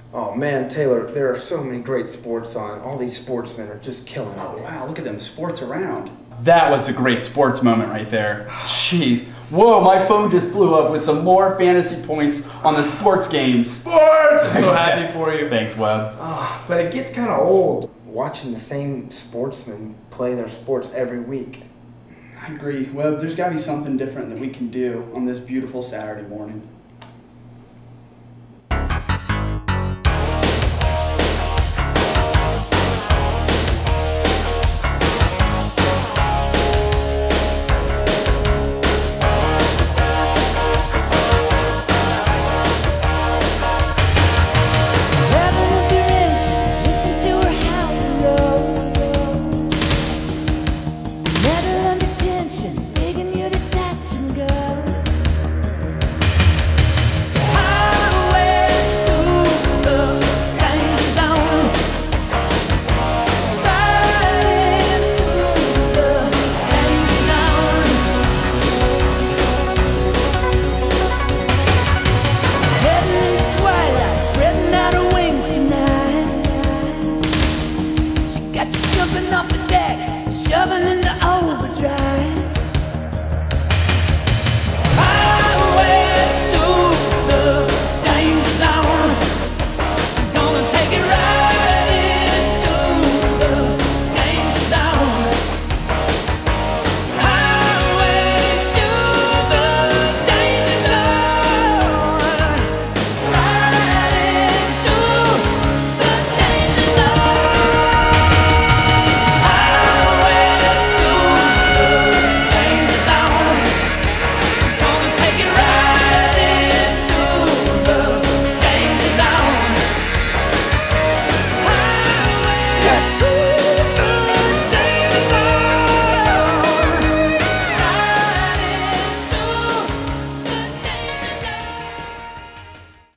Oh man, Taylor, there are so many great sports on. All these sportsmen are just killing it. Oh wow, look at them sports around. That was a great sports moment right there. Jeez. Whoa, my phone just blew up with some more fantasy points on the sports games. Sports! I'm so happy for you. Thanks, Webb. But it gets kind of old watching the same sportsmen play their sports every week. I agree. Webb, there's got to be something different that we can do on this beautiful Saturday morning.